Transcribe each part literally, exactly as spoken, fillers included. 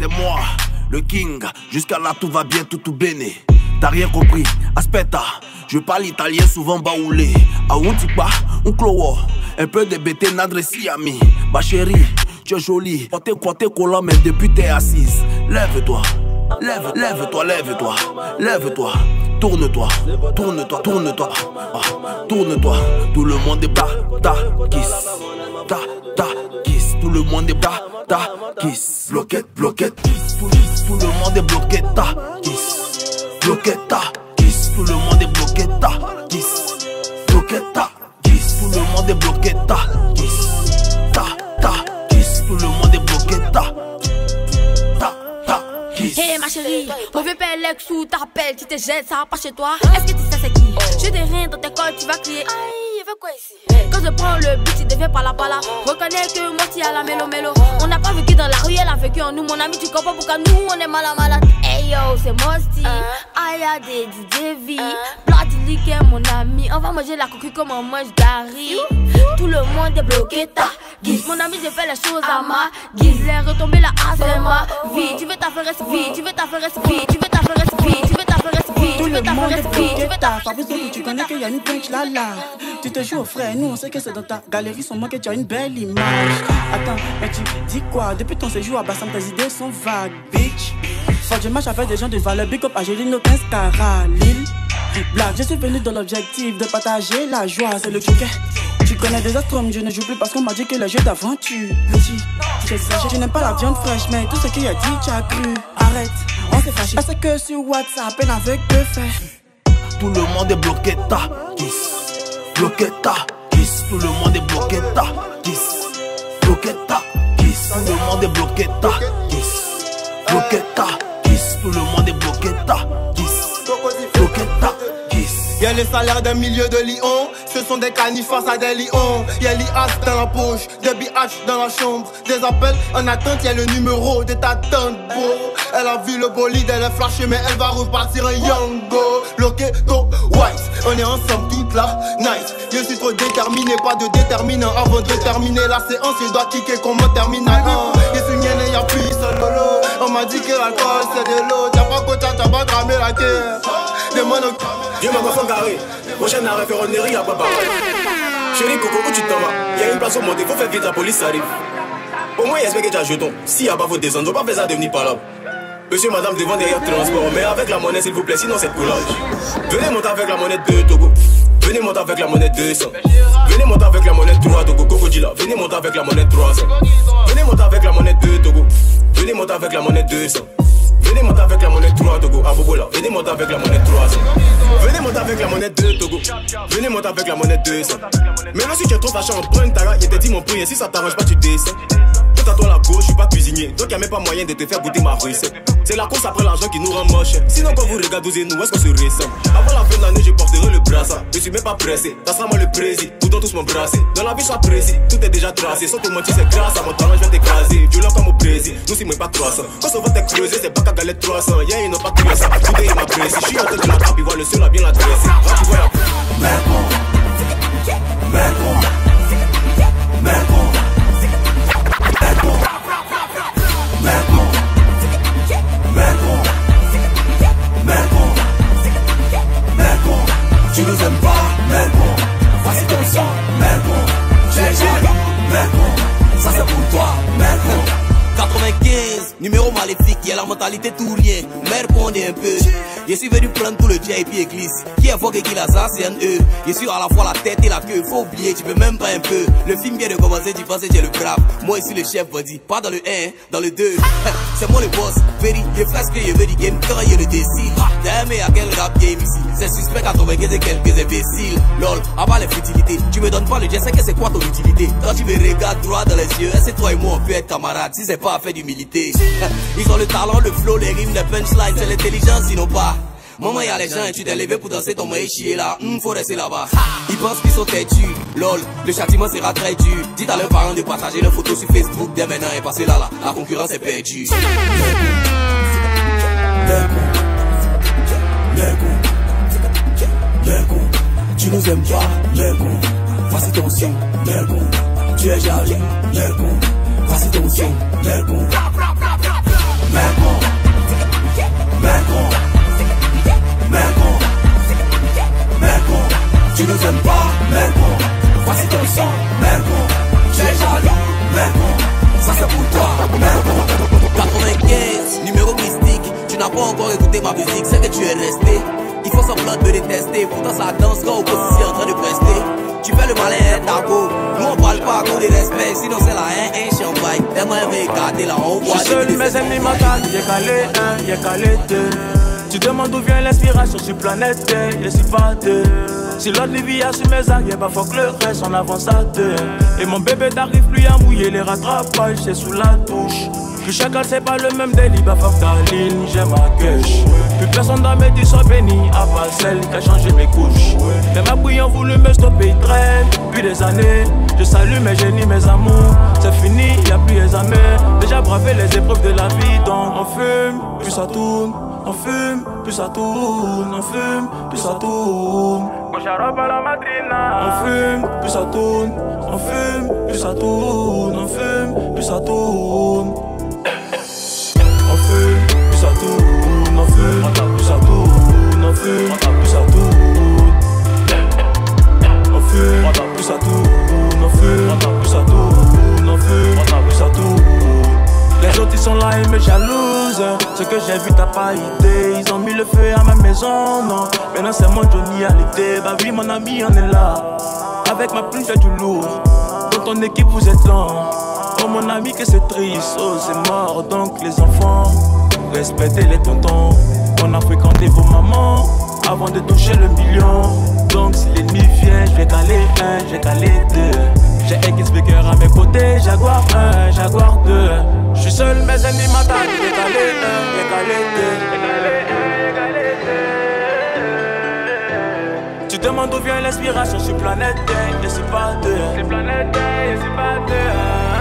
c'est moi, le king. Jusqu'à là tout va bien, tout tout bene. T'as rien compris, aspetta. Je parle italien souvent baoulé. A un tipa, un clowo. Un peu de bêté n'adressi ami. Ma chérie, tu es jolie. Quand t'es quoi t'es collant, mais depuis t'es assise. Lève-toi, lève, lève-toi, lève-toi, lève-toi. Tourne-toi, tourne-toi, tourne-toi, ah, tourne-toi. Tout le monde est bas, ta kiss, ta ta kiss. Tout le monde est bas, ta kiss. Bloquette, bloquette, tout, tout le monde est bloqué, ta kiss. Bloquette, ta kiss. Tout le monde est bloqué, ta kiss. Bloquette, ta kiss. Tout le monde est bloqué, ta kiss. Ta ta kiss. Tout le monde est bloqué, ta ta ta kiss. Hey ma chérie, mon vieux père l'ex ou t'appelle, tu te jettes, ça va pas chez toi. Est-ce que tu sais c'est qui? Je des rien dans tes cols, tu vas crier. Aïe, il veut quoi ici? Quand je prends le beat, il devient par la pala. Reconnais que moi tu à la mélo mélo. On n'a pas vécu dans la rue, elle a vécu en nous. Mon ami, tu comprends pourquoi nous on est malade malade. Hey yo, c'est Mosti, Aya des D J V, Bloody Liquor mon ami. On va manger la coquille comme on mange Gary. Tout le monde est bloqué, ta guise. Mon ami, j'ai fait les choses à ma guise. Les retombées là, ah c'est ma vie. Tu veux t'affaire vie, tu veux t'affaire vie, tu veux t'affaire vie, tu veux t'affaire vie. Tout le monde est bloqué, ta pas besoin, tu connais qu'il y a une punch là là. Tu te joues au frère, nous on sait que c'est dans ta galerie, son que tu as une belle image. Attends, mais tu dis quoi? Depuis ton séjour à Bassam, tes idées sont vagues, bitch. Faut que je marche avec des gens de valeur, big up à Gélino, quinze carats, Lille. Black, je suis venu dans l'objectif de partager la joie, c'est le choquet. Tu connais des astromes, je ne joue plus parce qu'on m'a dit que le jeu d'aventure. Petit, j'exagère, je n'aime pas la viande fraîche, mais tout ce qu'il a dit, tu as cru. Arrête, on s'est fâché. Parce que sur WhatsApp, peine avec deux faits. Tout le monde est bloqué, ta kiss. Bloqué, ta kiss. Tout le monde est bloqué, ta kiss. Bloqué, ta kiss. Tout le monde est bloqué, ta kiss. Bloqué, ta kiss. Tout le monde est bloqué, ta kiss. Bloqué, ta kiss. Y'a les salaires d'un milieu de Lyon, ce sont des canifs face à des lions. Y'a l'I A dans la poche, des B H dans la chambre, des appels en attente, y'a le numéro de ta tante, bro. Elle a vu le bolide, elle est flashée, mais elle va repartir un Yango. Bloqué, go, white, on est ensemble toute la night. Je suis trop déterminé, pas de déterminant. Avant de terminer la séance, je dois kicker comme un terminal. Je suis mienne et y'a plus seul lolo. On m'a dit que l'alcool c'est de l'eau. T'as pas côté, t'as pas cramé la terre. Demande au Dieu m'a enfant carré, prochaine arrêt ferronnerie à papa. Chérie Coco, où tu t'en vas? Y'a une place au monde, il faut faire vite, la police arrive. Au moins, j'espère que tu as jeton. S'il n'y a pas votre descente, faut pas faire ça devenir par là. Monsieur, madame, devant derrière transport, mais avec la monnaie s'il vous plaît, sinon c'est coulage. Venez monter avec la monnaie de Togo. Venez monter avec la monnaie deux cents. Venez monter avec la monnaie trois Togo, Cocodila. Venez monter avec la monnaie trois cents. Venez monter avec la monnaie deux Togo. Venez monter avec la monnaie deux cents. Venez monter avec la monnaie trois Togo, à Bobola. Venez monter avec la monnaie trois cents. Venez monter avec la monnaie deux Togo. Venez monter avec la monnaie deux cents. Maintenant si tu es trop fâché en prenne ta il te dit mon prix et si ça t'arrange pas tu descends. Tout à toi la gauche, je suis pas cuisinier, donc y'a même pas moyen de te faire goûter ma recette. C'est la course après l'argent qui nous rend moche. Sinon quand vous regardez nous, est-ce qu'on se ressemble? Avant la fin de l'année je porterai le brassard. Je suis même pas pressé, ça sera moi le président. Vous donnez tous mon brassé. Dans la vie sois précis, tout est déjà tracé. Sans te mentir c'est grâce à mon talent je vais t'écraser. Violent comme au Brésil, nous si moi pas trois cents. Quand ça va te creuser c'est pas qu'à galette trois cents. Y'a une pas que ça, tout est ma presse. Je suis en tête de la trappe, il voit le seul à bien l'adresser. Tu vois la Merco, Merco, Merco, Merco, Merco, Merco, Merco, Merco. Tu nous aimes pas, Merco. Voici ton sang, Merco. Tu es jaloux, Merco. Ça c'est pour toi, Merco. quatre-vingt-quinze, numéro maléfique, y'a la mentalité tout rien. Merco on est un peu. Je suis venu prendre tout le J P église. Qui évoque et qui la ça, c'est un E. Je suis à la fois la tête et la queue. Faut oublier, tu peux même pas un peu. Le film vient de commencer, tu pensais que j'ai le grave. Moi ici le chef bandit, pas dans le un, dans le deux. C'est moi le boss, very. Je fais ce que je veux du game, quand je le décide. Damn, mais à quel rap game ici? C'est suspect quatre-vingt-quinze et quelques imbéciles. Lol, à part les futilités. Tu me donnes pas le jet, c'est que c'est quoi ton utilité? Quand tu me regardes droit dans les yeux, c'est toi et moi on peut être camarades. Si c'est pas à faire d'humilité. Ils ont le talent, le flow, les rimes, les punchlines, c'est l'intelligence, sinon pas. Maman y'a les gens et tu t'es levé pour danser ton maïs chier là, hum, faut rester là-bas. Ils pensent qu'ils sont têtus, lol, le châtiment sera très dur. Dites à leurs parents de partager leurs photos sur Facebook dès maintenant et passer là là, la concurrence est perdue. Merco, tu nous aimes pas, Merco. Voici ton son, Merco. Tu es jaloux, Merco. Voici ton son, Merco. pas encore écouté ma musique, c'est que tu es resté. Il faut semblant de me détester, pourtant ça danse quand opposition en train de prester. Tu fais le malin, hein, ta go. Nous on parle pas à cause des respects, sinon c'est la haine, un champagne. T'aimerais m'écarter là, on voit. Je suis seul, mes ennemis mentales, y'a calé un, y'a calé deux. Tu demandes d'où vient l'inspiration sur planète Terre, y'a si pas deux. Si l'autre vit sur mes arrières, bah faut que le reste on avance à deux. Et mon bébé t'arrive plus à mouiller les rattrapages, c'est sous la touche. Que chacun c'est pas le même délit, bah fuck ta ligne, j'ai ma cache. Plus personne dans mes dix soit béni, à part celle qui a changé mes couches. Mais ma bouillon voulu me stopper, il traîne. Depuis des années, je salue mes génies, mes amours. C'est fini, y'a plus les amis. Déjà bravé les épreuves de la vie, donc on fume, puis ça tourne. On fume, puis ça tourne. On fume, puis ça tourne. On fume, puis ça tourne. On fume, puis ça tourne. On fume, puis ça tourne. On fume, puis ça tourne, on fume, puis ça tourne, on fume, puis ça tourne. On fume, puis ça tourne, on fume, puis ça tourne, on fume, puis ça tourne. Les autres ils sont là et me jalousent. Ce que j'ai vu t'as pas idée. Ils ont mis le feu à ma maison, non. Maintenant c'est mon Johnny à l'été. Bah oui mon ami on est là. Avec ma plume j'ai du lourd. Dans ton équipe vous êtes lent. Oh mon ami que c'est triste, oh c'est mort. Donc les enfants, respectez les tontons. On a fréquenté vos mamans avant de toucher le million. Donc si l'ennemi vient, je vais caler un, je vais caler deux. J'ai X speaker à mes côtés, Jaguar un, Jaguar deux. Je suis seul, mes ennemis m'attaquent, je vais caler un, je vais caler deux. Tu demandes d'où vient l'inspiration sur planète Terre, je suis pas deux. C'est planète Terre, je suis pas deux.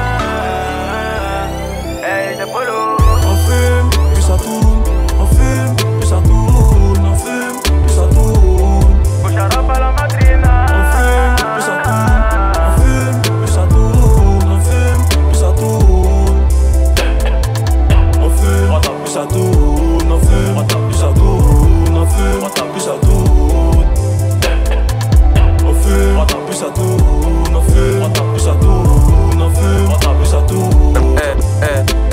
Hey, c'est Polo. On fume, puis ça tourne. On fume, puis ça tourne. On fume, puis ça tourne. Boucharapa la madrina. On fume, puis ça tourne. On fume, puis ça tourne. On fume, puis ça tourne. On fume, puis ça tourne. On fume, puis ça tourne. On fume, puis ça tourne. On fume, puis ça tourne. On fume, puis ça tourne. On fume, puis ça tourne. Eh, eh,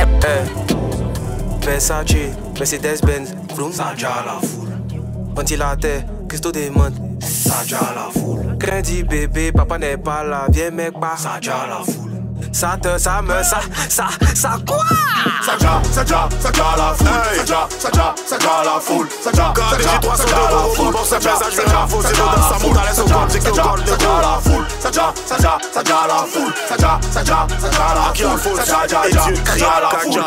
eh. Versace, Mercedes-Benz, vroom, ça déjà la foule. Ventilateur, Christo demande, ça déjà la foule. Crédit bébé, papa n'est pas là, viens mec pas, ça déjà la foule. Ça te, ça me, ça, ça, ça quoi? Ça déjà, ça déjà, ça déjà la foule. Ça déjà, ça déjà, ça déjà la foule. Ça déjà, ça déjà, ça déjà la foule. Ça déjà, ça déjà, ça déjà la foule. Ça déjà la foule. Ça déjà, ça déjà, ça déjà la foule. Ça déjà, ça déjà, ça déjà la foule. Ça déjà, ça déjà la foule.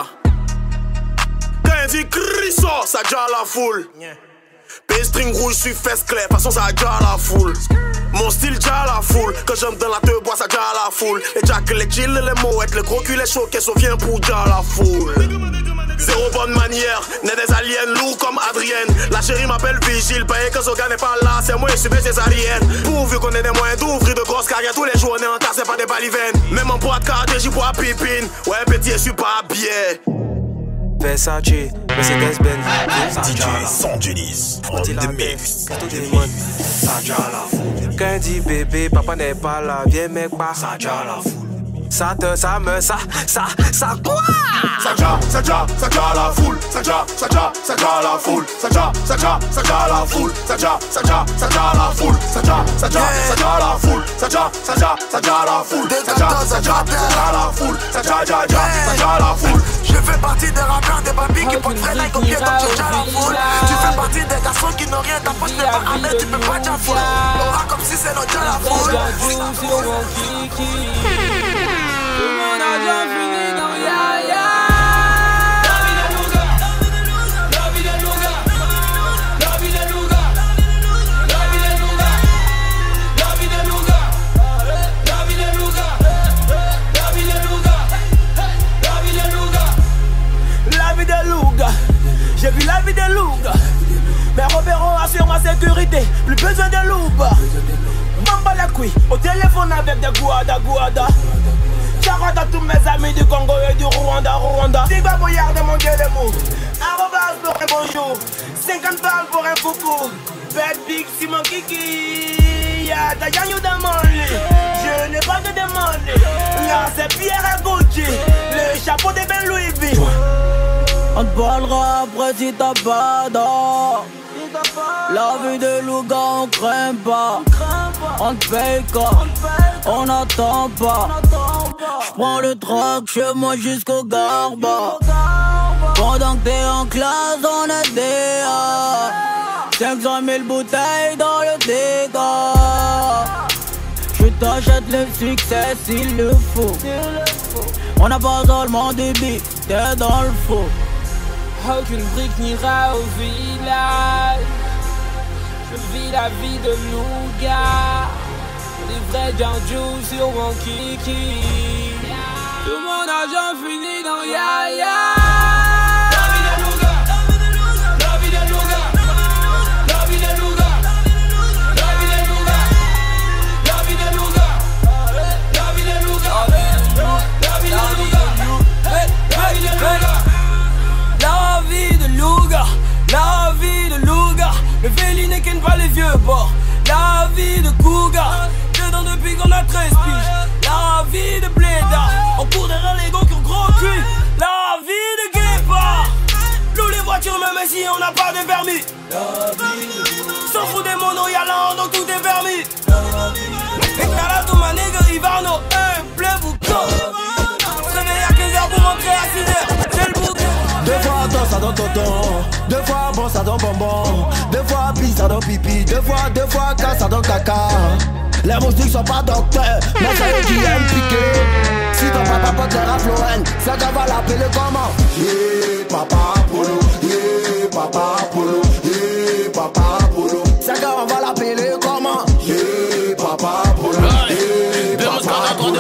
Quand il dit cri sort, ça déjà la foule. P-string rouge, je suis fesse claire, façon ça déjà la foule. Mon style déjà la foule, quand j'aime dans la te bois ça déjà la foule. Les jacks, les chills, les moettes, le gros cul, les choqués, ça vient pour déjà la foule. Zéro bonne manière, n'est des aliens lourds comme Adrienne. La chérie m'appelle Vigile, payé quand ce gars n'est pas là, c'est moi, je suis césarienne. Pourvu qu'on ait des moyens d'ouvrir de grosses carrières, tous les jours on est en tas, c'est pas des balivennes. Même en bois de carte, j'y bois pipine. Ouais, petit, je suis pas bien. Versace, Mercedes-Benz, D J Sangelis, on the mix. ça déjà la foule. Quand il dit bébé, papa n'est pas là, viens mec pas, ça déjà la foule. Ça te, ça me, ça, ça, ça quoi? Ça déjà, ça déjà, ça déjà la foule. Ça déjà, ça déjà, ça déjà la foule. Ça déjà, ça déjà, ça déjà la foule. Ça déjà, ça déjà, ça déjà la foule. Ça déjà, ça déjà, ça déjà la foule. Ça déjà, ça déjà, ça déjà la foule. Ça déjà, ça déjà, ça déjà la foule. Ça déjà, ça déjà, ça déjà la foule. Je fais partie des rappeurs, des papis qui portent vrai like au pied, donc j'ai déjà la foule. Tu fais partie des garçons qui n'ont rien, ta poche n'est pas amère, tu peux pas déjà foule. On rappe comme si c'est notre déjà la foule. Tout le monde a déjà fini dans ya ya. La vie de Louga, la vie de Louga, la vie de Louga, la vie de Louga, la vie de Louga, la vie de Louga, la vie de Louga, la vie de Louga, La vie de Louga, j'ai vu la vie de Louga. Mes repérons assurent ma sécurité, plus besoin de Louga. Mamba la couille, au téléphone avec des Gouada Gouada. J'arrête à tous mes amis du Congo et du Rwanda, Rwanda. Digba Boyard de mon dieu les mots. Arrobas pour un bonjour. cinquante balles pour un coucou. Bad Big Simon Kiki. Y'a ta gagne dans mon lit. Je n'ai pas de demande. Là c'est Pierre à Gucci. Le chapeau de Ben Louis V. On te parlera après si t'as pas d'or. La vie de Louga on craint pas. On te paye quand on n'attend pas. J'prends le truck chez moi jusqu'au garba. Pendant que t'es en classe on est D A. Cinq cent mille bouteilles dans le dégât. Je t'achète le succès s'il le faut. On n'a pas seulement des billes, t'es dans le faux. Aucune brique n'ira au village. Je vis la vie de Louga. Les vrais Djanjou sur mon kiki. Tout mon argent finit dans ya ya. La vie de Louga. La vie de Louga. La vie de Louga. La vie de Louga. La vie de Louga. La vie de Louga. La vie de Louga. La vie de Louga. La vie de Louga, la vie de Louga. Le Véliné ken pas les vieux bords. La vie de Cougar, dedans depuis qu'on a treize piges. La vie de Bléda, on court derrière les gars qui ont gros cul. La vie de Guépard, loue les voitures même si on n'a pas de permis. S'en fout des monos, y'a là donc tout est permis. Et Calato, ma nègre, Ivarno, un bleu boucan. Se réveille à quinze heures pour rentrer à six heures. C'est le boucan. Deux fois dans ça dans tonton, deux fois bon ça dans bonbon, deux fois pis ça dans pipi, deux fois, deux fois casse ça dans caca. Les moustiques sont pas docteurs, mais c'est eux qui aiment piquer. Si ton papa porte les rafloènes, ça va l'appeler comment? Yeah, papa Polo, yeah, papa Polo, yeah, papa Polo. Ça on va l'appeler comment? Yeah, papa Polo, yeah, papa Polo.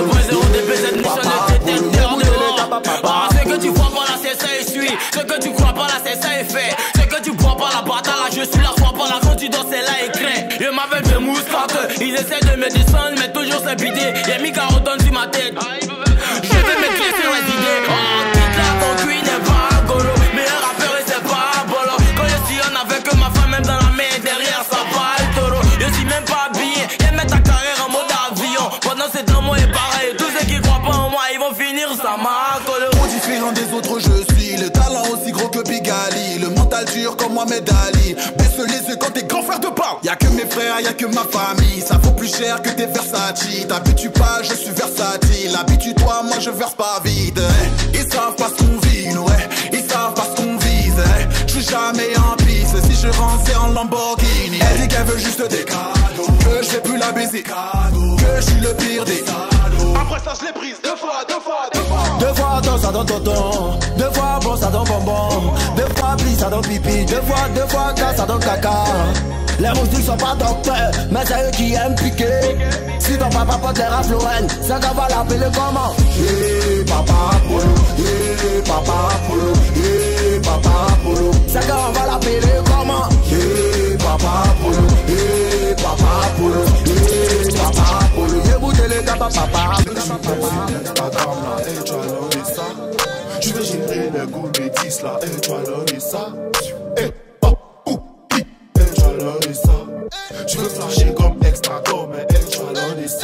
Ce que tu vois pas là c'est ça et suis. Ce que tu crois pas là c'est ça et fait. Ce que tu crois pas la bataille là je suis là. Sois pas là quand tu danses c'est là et crains. Je m'appelle de Mousquat. Ils essaient de me descendre mais toujours c'est bidé. Y'a mis carottone sur ma tête. Je vais me clés sur les idées. Oh toute la concuite n'est pas golo. Meilleur rappeur et c'est pas bolo. Quand je suis en avec ma femme même dans la main derrière ça parle taureau. Je suis même pas habillé. Y'a mettre ta carrière en mode avion. Pendant ces temps moi est pareil. Tous ceux qui croient pas en moi ils vont finir ça m'a collé. Différent des autres je suis le talent aussi gros que Bigali. Le mental dur comme Mohamed Ali. Baisse les yeux quand t'es grand frère de pas. Y'a que mes frères, y'a que ma famille. Ça vaut plus cher que tes Versace. T'habitues pas, je suis versatile. Habitue-toi, moi je verse pas vide. Ils savent pas ce qu'on vit, ouais. Ils savent pas ce qu'on vise. Je suis jamais en piste. Si je rentre c'est en Lamborghini. Elle dit qu'elle veut juste des cadeaux. Que je vais plus la baiser. Que je suis le pire des salauds. Après ça je les brise deux fois, deux fois, deux fois. Deux fois dans ça dans tonton, deux fois bon ça dans bonbon, deux fois pli ça dans pipi, deux fois, deux fois casse ça dans caca. Les moustiques sont pas docteurs, mais c'est eux qui aiment piquer. Si ton papa porte les rafloènes, ça va l'appeler comment? Yeah, papa Polo, yeah, papa Polo, yeah, papa Polo. Ça on va l'appeler comment? Yeah, papa Polo, yeah, papa Polo, yeah, papa Polo. Yeah, bouteille les gars, papa, papa. Instagram là, et tu as l'oré ça. Je vais gérer les goûts métis là, et tu as l'oré ça. Et oh, ou, pi, et tu as l'oré ça. Je veux flasher comme extra comme, et tu as l'oré ça.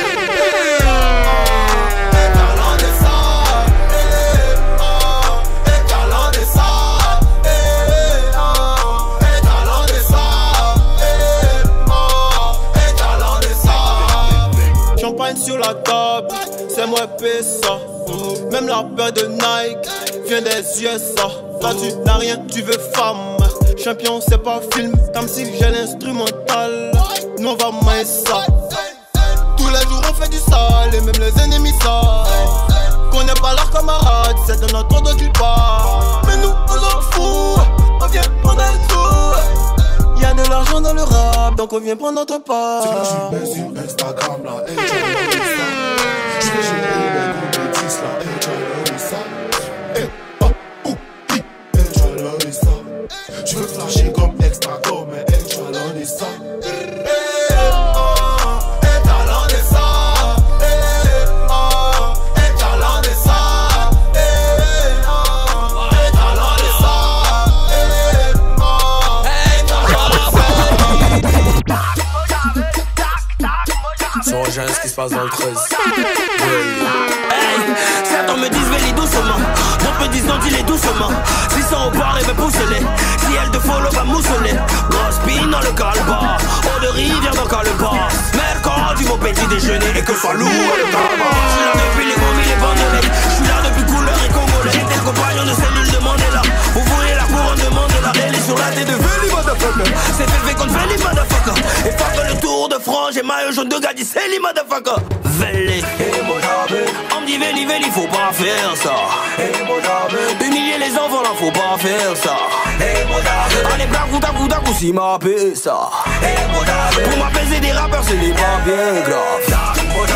Sur la table, c'est moi paie ça. Même la paire de Nike vient des U S A. Là tu n'as rien, tu veux femme. Champion c'est pas film, comme si j'ai l'instrumental. Nous on va mailler ça. Tous les jours on fait du sale et même les ennemis savent qu'on n'est pas leurs camarades, c'est de notre dos qu'ils partent. Mais nous on s'en fout, on vient prendre un tour. Y'a de l'argent dans le rap, donc on vient prendre notre part. Tu vois, je suis sur Instagram là, et tu as ça. Je vais gérer les compétitions là, et tu as ça. Et oh, ou, pi, et tu as ça. Je veux flasher comme extra comme, et tu as ça. Ce qui se passe dans le treize. Hey, c'est ton me disent Véli doucement, d'autres me disent non dis-les doucement. S'ils sont au bord, les me pousse-les. Si elle te follow, va mousseler. Grosse pine dans le calbar, eau de rivière dans le calbar. Mercredi mon petit déjeuner et que soit lourd le calbar. Je suis là depuis les gomis, les bandelettes. Je suis là depuis couleur et congolais. J'étais le compagnon de cellule de Mandela. Vous voulez la couronne de Mandela. Elle est sur la tête de Véli motherfucker. C'est fait contre Véli motherfucker. Et fuck le tour de France, j'ai maillot jaune de Gadi, c'est les motherfucker. Véli, on me dit Véli, Véli, faut pas faire ça. Humilier les enfants là, faut pas faire ça. Allez, blague, d'acoup, d'acoup, si m'a payé ça. Pour m'apaiser des rappeurs, c'est les pas bien grave.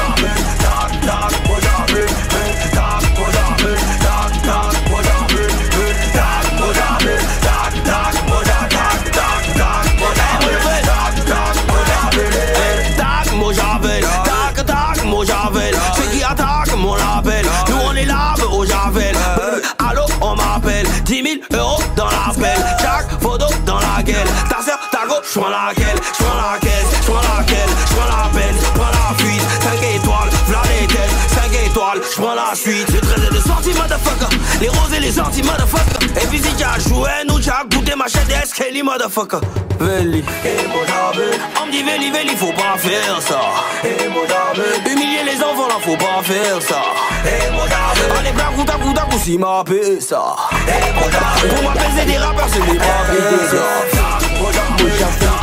Tac, tac, mon javel. Ceux qui attaquent mon label. Nous on est là au javel. Allô, on m'appelle. dix mille euros dans l'appel. Chaque photo dans la gueule. Ta soeur, ta gauche, j'prends laquelle. J'prends la caisse, j'prends laquelle. J'prends la peine, j'prends la fuite. cinq étoiles, v'là les têtes. cinq étoiles, j'prends la suite. Je traite de sortie, motherfucker. Les roses et les sorties, motherfucker. Et puis si t'as joué, nous t'as goûté ma chaîne S. Kelly, motherfucker. Véli, on me dit Véli, Véli, faut pas faire ça. Humilier les enfants là, faut pas faire ça. Allez, blague, d'acoup, d'acoup, si m'a payé ça. Pour m'apaiser des rappeurs, c'est les pas bien ça.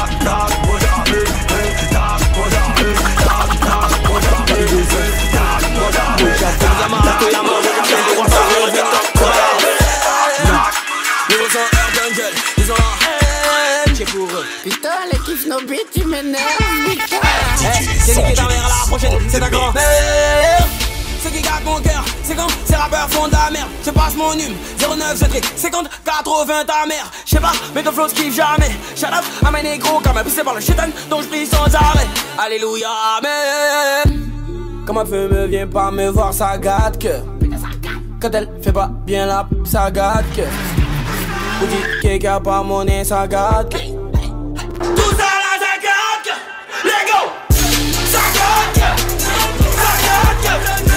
Putain, les kiffs nos beats, tu m'énerves, putain. C'est niqué ta mère à la prochaine, c'est ta grand-mère. Ceux qui gardent mon cœur, c'est quand ces rappeurs font de la merde. Je passe mon hume, zéro neuf, je trie cinquante, quatre-vingts ta mère. Je sais pas, mais ton flow se kiffe jamais. Shout out à mes négros, quand m'a pissé par le chétan, dont je prie sans arrêt. Alléluia, amen. Quand ma femme me vient pas me voir, ça gâte que. Quand elle fait pas bien la p***, ça gâte que. Vous dites quelqu'un a pas monnaie, ça gâte que. Tout ça là, ça gâte que. Let go. Ça gâte que. Ça gâte que.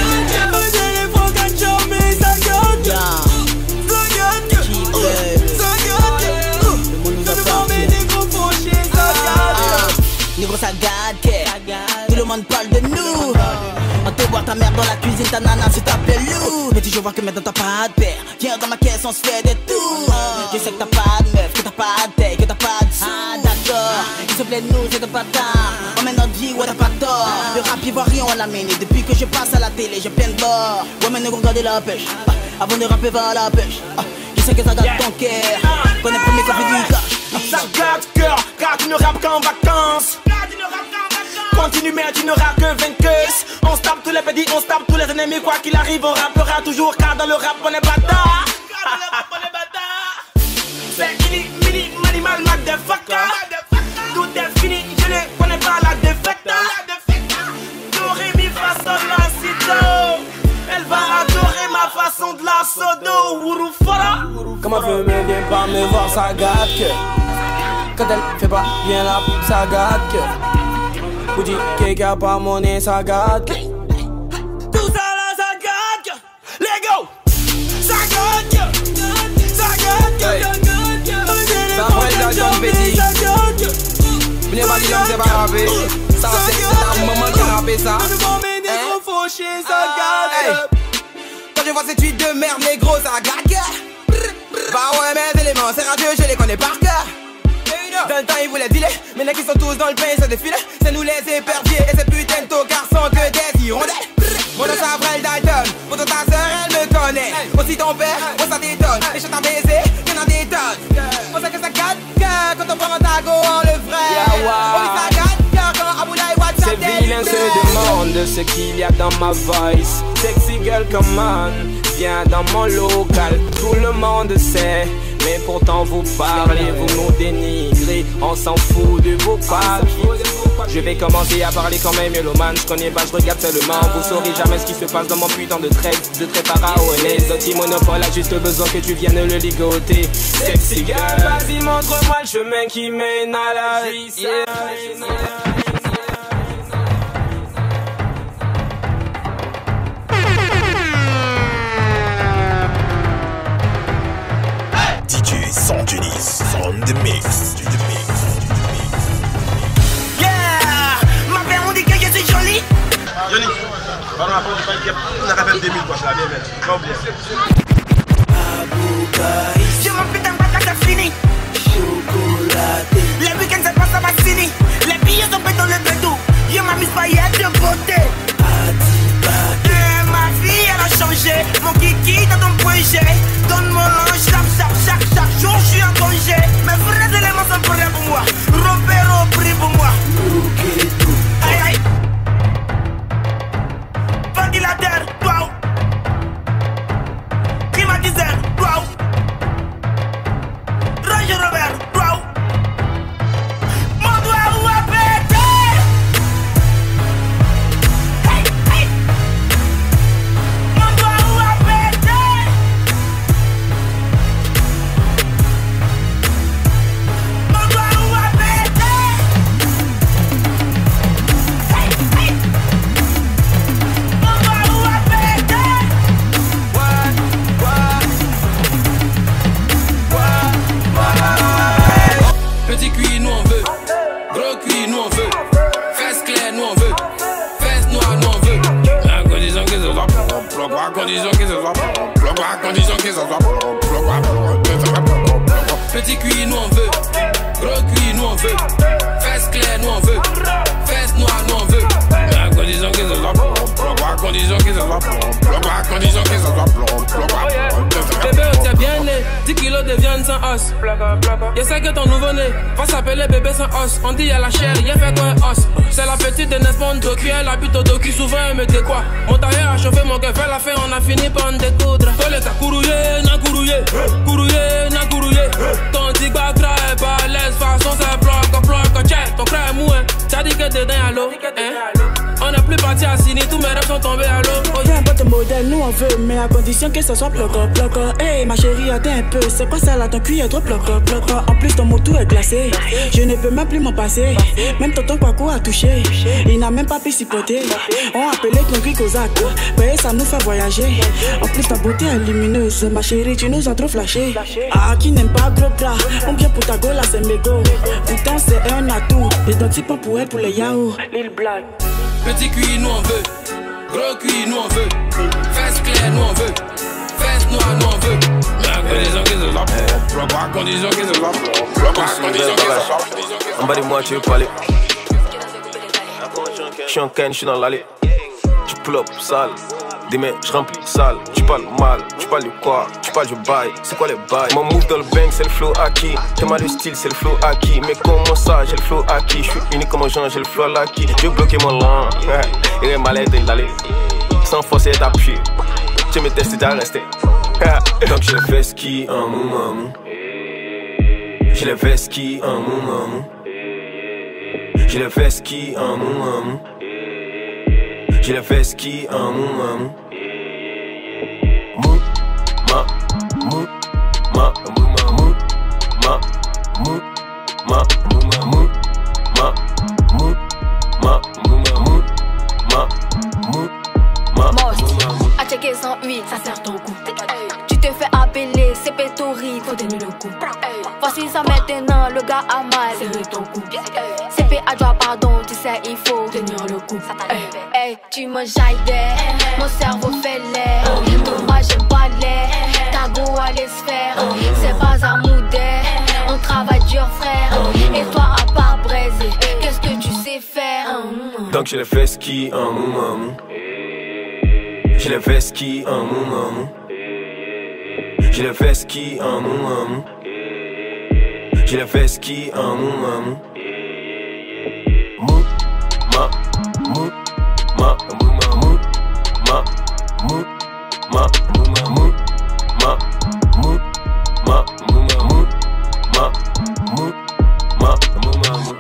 Négro ça gâte, tout le monde parle de nous. On te boit ta mère dans la cuisine, ta nana se t'appelle loup. Mais tu je vois que maintenant t'as pas de père. Viens dans ma caisse, on se fait des tours. Je sais que t'as pas de meuf, que t'as pas de tête, que t'as pas de sous. Ah d'accord, il se plaît de nous, c'est de bâtard. On mène notre vie, ouais t'as pas tort. Le rap ivoirien on l'a mené, depuis que je passe à la télé, j'ai plein de bord. Ouais mais négro regardez la pêche, avant de rapper va à la pêche. Je sais que ça gâte ton cœur, connais le premier café du cash. Ça gâte cœur, car tu ne rappes qu'en vacances. Continue mais tu n'auras que vainqueuse. On se tape tous les petits, on se tape tous les ennemis. Quoi qu'il arrive on rappera toujours, car dans le rap on est bâtard. C'est mini, mini, manimal, motherfucker. Tout est fini, je ne connais pas la défaite. Doré mi façon de la cito. Elle va adorer ma façon de la sodo. Wurufara. Quand ma femme ne vient pas me voir, ça gâte que. Quand elle fait pas bien la pub, ça gâte que. Vous dites quelqu'un a pas monnaie, ça gâte que. Tout ça là, ça gâte que. Let go. Ça gâte que. Ça gâte que. Ça va être la jeune petit. Venez pas dire que c'est pas rappé. Ça c'est un moment qui a rappé ça. Quand je vois ces tweets de merde, les gros, ça gâte que. Bah ouais, mes éléments, c'est radieux, je les connais par cœur. Dans le temps ils voulaient dealer, mais là qui sont tous dans le pain, ça défile. C'est nous les éperviers et ces putains de tocards sont que des hirondelles. Mon nom s'appelle Dalton, pourtant ta soeur elle me connaît. Aussi ton père, moi ça t'étonne. Les chats à baiser, y'en a des tonnes. On sait que ça gâte quand on prend un tago en le vrai. On dit ça gâte quand Aboulaye watch ça. Ces vilains se demandent ce qu'il y a dans ma voice. Sexy girl come on, viens dans mon local. Tout le monde sait. Mais pourtant vous parlez, vous nous dénigrez. On s'en fout de vos papiers. Je vais commencer à parler quand même mélomane. Je connais pas, je regarde seulement. Vous saurez jamais ce qui se passe dans mon putain de trait. De trait pharaonais. Petit monopole a juste besoin que tu viennes le ligoter. Sexy girl, vas-y montre-moi le chemin qui mène à la vie. Son Dennis, on the mix. Yeah, ma mère on dit que je suis jolie. Johnny, pardon, on a rappelé deux mille quoi, c'est la bien belle. Pas oublier. Je m'en putain pas quand t'as fini. Chocolaté. Les week-ends c'est pas ça va fini. Les billets sont faits dans le bédou. Yo m'a mis paillettes de beauté. Eh, ma vie elle a changé. Mon kiki dans ton projet. Donne-moi l'ange, chaque, chaque, chaque, chaque jour je suis en congé. Mes vrais éléments sont pour rien pour moi. Rompero pris pour moi. Aïe aïe. Ventilateur, wow. Climatiseur, wow. Range Rover, wow. Mon doigt où a pété. Hey, hey. Mon doigt où a pété. Mon doigt où a pété. Hey, hey. Mon doigt où a pété. Petit cuit, nous on veut. Gros cuit, nous on veut. Fesses claires, nous on veut. Fesses noires, nous on veut. À condition que ce soit plug, à condition que ce soit plug, à condition que ce soit plug. Petit cuit, nous on veut. Gros cuit, nous on veut. Fesses claires, nous on veut. Fesses noires, nous on veut. À condition que ce soit plug, à condition que ce soit plug, à condition que ce soit plug. Bébé, t'es bien né. dix kilos de viande sans os. Je sais que ton nouveau-né va s'appeler bébé sans os. On dit y'a la chair, y'a fait quoi un os. C'est la petite de Nesmond Docu, elle habite au Docu, souvent elle me décoie. Mon tailleur a chauffé mon cœur, fait la fin, on a fini par en découdre. Tole ta courouillé, na courouillé, courouillé, na courouillé. Ton digba crae, pas l'aise, façon c'est bloc, bloc, check, ton crae mou, hein. T'as dit que dedans y'a l'eau, hein. On n'est plus parti à Sini, tous mes rêves sont tombés à l'eau. Oh, y'a un boîte modèle, nous on veut, mais à condition que ce soit bloquant, bloquant. Hey ma chérie, attends un peu, c'est quoi ça là, ton cuir est trop bloquant, bloquant. En plus ton moto est glacé, je ne peux même plus m'en passer. Même tonton Kwaku a touché, il n'a même pas pu s'y porter. On appelait ton cuir Kozak, payer ça nous fait voyager. En plus ta beauté est lumineuse, ma chérie, tu nous as trop flashé. Ah, qui n'aime pas gros gras, on vient pour ta go là c'est mégo. Pourtant c'est un atout, les dents types pour elle pour les yaourts. Lil Black. Petit cuit, nous on veut. Gros cuit, nous on veut. Fesses claires, nous on veut. Fesses noires, nous on veut. Mais à condition que ce soit plug, à condition que ce soit plug, à condition que ce soit. En bas de moi, tu veux parler. Je suis en canne, je suis dans l'allée. Tu pull up, sale. Des mains, je remplis sale. Tu parles mal, tu parles de quoi? Tu parles de bail, c'est quoi les bails? Mon move dans le bang, c'est le flow acquis. T'es mal de style, c'est le flow acquis. Mais comment ça, j'ai le flow acquis? Je suis unique comme un genre, j'ai le flow acquis. Je veux bloquer mon lent, il est malade d'aller. Sans forcer d'appuyer. Tu me testes, t'as resté. Donc j'ai le vest qui en mou mamou. J'ai le vest qui en mou mamou. J'ai le vest qui en mou mamou. J'ai le vest qui en mou mamou. Mou, ma, mou, ma, mou, ma, mou, ma, mou, ma, mou, ma, mou, ma, mou, ma, mou, ma, mou, ma, mou, ma, Most, à checker cent huit, ça sert ton coup. Tu te fais appeler, c'est pétori, faut tenir le coup. Voici ça maintenant, le gars a mal, serre ton coup. C P A doit pardon, tu sais, il faut tenir le coup. Hey, tu me jailles, mon cerveau fait l'air. Moi j'aime pas l'air, ta go allait se faire. C'est pas un moudé, on travaille dur frère. Et toi à part braiser, qu'est-ce que tu sais faire? Donc j'ai le vest qui en mou mamou. J'ai le vest qui en mou mamou. J'ai le vest qui en mou mamou. J'ai le vest qui en mou mamou. Mou, ma, mou, ma, mou, ma, mou, ma, mou, ma, mou, ma, mou, ma, mou, ma, mou, ma, mou, ma, mou, ma, mou, ma, mou.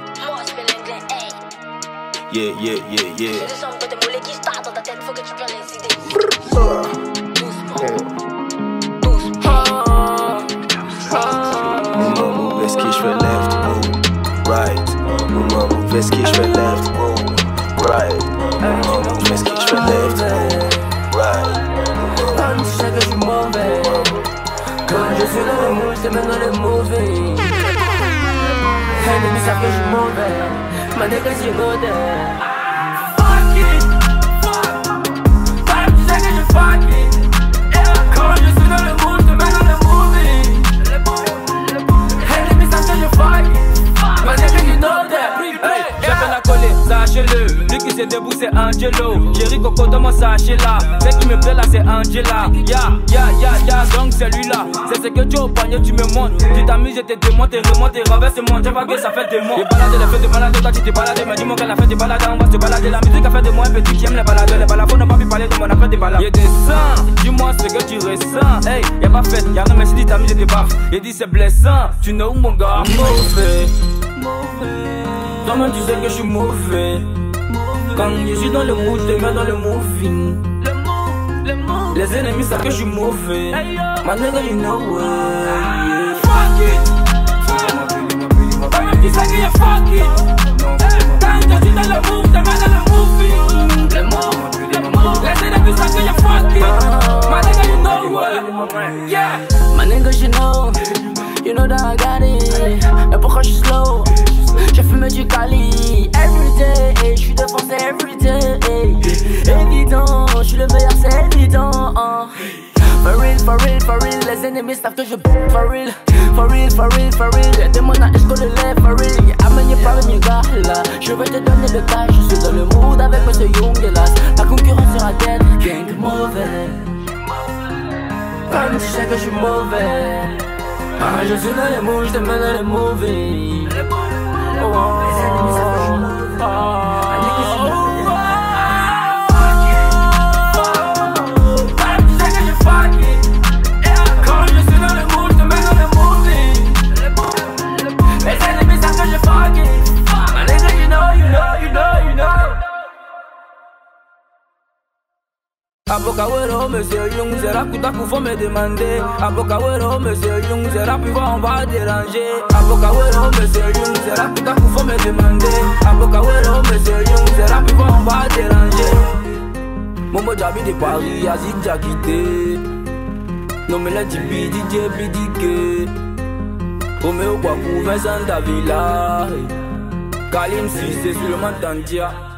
Yeah, yeah, yeah, yeah. Est-ce que je fais left, move, right? Maman, move, est-ce que je fais left, move, right? Maman, move, est-ce que je fais left, move, right? Maman, tu sais que je suis mauvais. Quand je suis dans le mood, je te mets dans le mauvais. Ennemis savent que je suis mauvais. Ma nigga, j'ai modèle. Fuck it, fuck. Toi, tu sais que je fuck it. Quand je suis dans le mood, je te mets dans le mauvais. Ennemis savent que je fuck it. Ma nigga, you know that. Hey, j'appelle la coller, sachez-le. Lui qui s'est debout, c'est Angelo. Chéri Coco, dans mon sachet là. Celle qui me plaît là, c'est Angela. Ya, ya, ya, ya, donc c'est lui là. C'est ce que tu as au panier, tu me montes. Tu t'amuses, je te démonte, et remonte, et renverse moi. J'ai pas que ça fait des mots. Et balader, la fête de balade, toi tu t'es baladé. Mais dis-moi qu'elle a fait des balades, on va se balader. La musique a fait de moi un petit qui aime les balades. Les balades, n'ont pas pu parler de mon affaire des balades. Y'a des seins, dis-moi ce que tu ressens. Hey, y'a pas fait, y'a rien, mais si tu t'amuses, je te baffe. Et dit c'est blessant, tu know où mon gars. Mauvais, mauvais. Toi-même tu sais que je suis mauvais. Quand je suis dans le mood, je te mets dans le moving. Les ennemis savent que je suis mauvais. My nigga, you know it. Fuck it. Toi-même tu sais que je fuck it. Quand je suis dans le mood, je te mets dans le moving. Les ennemis savent que je fuck it. My nigga, you know it. Yeah. My nigga, you know. You know that I got it. Mais pourquoi je suis slow? J'ai fumé du Cali everyday, hey, j'suis défoncé everyday, hey. Évident, j'suis le meilleur, c'est évident, uh. For real, for real, for real, les ennemis savent que je for real, for real, for real, for real. Y'a des mondes à esco de lait, for real. Y'a amené par mes gars là. Je vais te donner le cash, je suis dans le mood avec monsieur Young hélas. La concurrence sera dead, gang mauvais. Comme tu sais que je suis mauvais. Ah, je suis dans les mots, je te mets dans les mauvais. Oh, oh, oh, oh, oh. Abokawero, monsieur Young, Zera, Koutakou, faut me demander. Abokawero, monsieur Young, Zera, puis on va déranger. Abokawero, monsieur Young, Zera, Koutakou, faut me demander. Abokawero, monsieur Young, Zera, puis on va déranger. Momo Djabi de Paris, Azik Djakité. Non mais la Djibi, D J Bidike. Romeo Kwaku, Vincent Davila. Kalim Sissé, sur le Mantantia.